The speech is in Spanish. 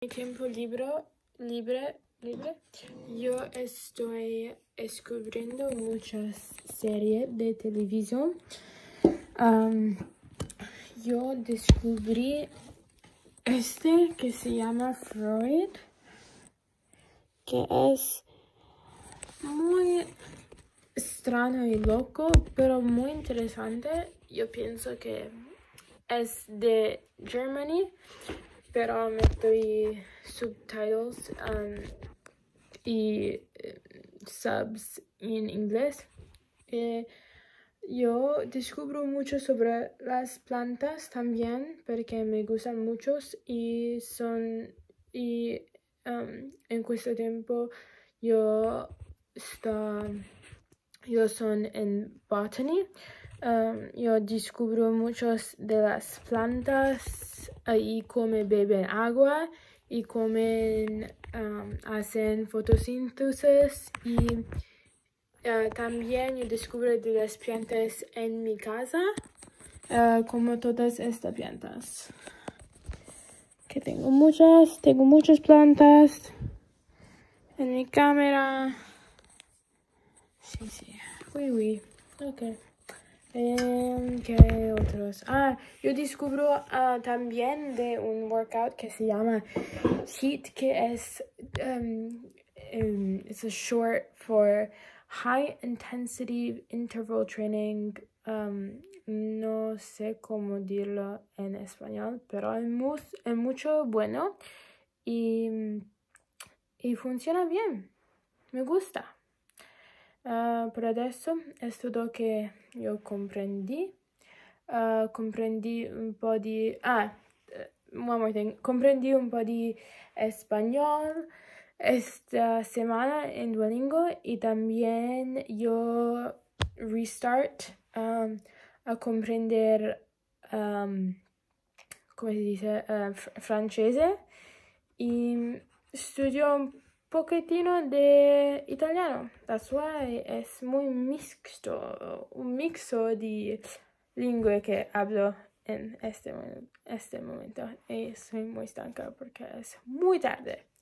Mi tiempo libre, yo estoy descubriendo muchas series de televisión. Yo descubrí que se llama Freud, que es muy extraño y loco, pero muy interesante. Yo pienso que es de Germany, pero metí subtitles y subs en inglés. Yo descubro mucho sobre las plantas también, porque me gustan mucho y en este tiempo yo soy en botany. Yo descubro muchas de las plantas y cómo beben agua y cómo hacen fotosíntesis y también yo descubro de las plantas en mi casa, como todas estas plantas. Que tengo muchas plantas en mi cámara. Sí. Uy. Ok. ¿Qué otros? Yo descubro también de un workout que se llama HIIT, que es it's a short for High Intensity Interval Training. No sé cómo decirlo en español, pero es mucho bueno y funciona bien. Me gusta. Por adesso è tutto che io comprendi. Comprendi un po' di... one more thing. Comprendi un po' di español esta semana en Duolingo y también yo restart a comprender, come si dice, francese y studio un pochettino de italiano. That's why es muy mixto, un mixo de lingue que hablo en este momento. Y soy muy stanca porque es muy tarde.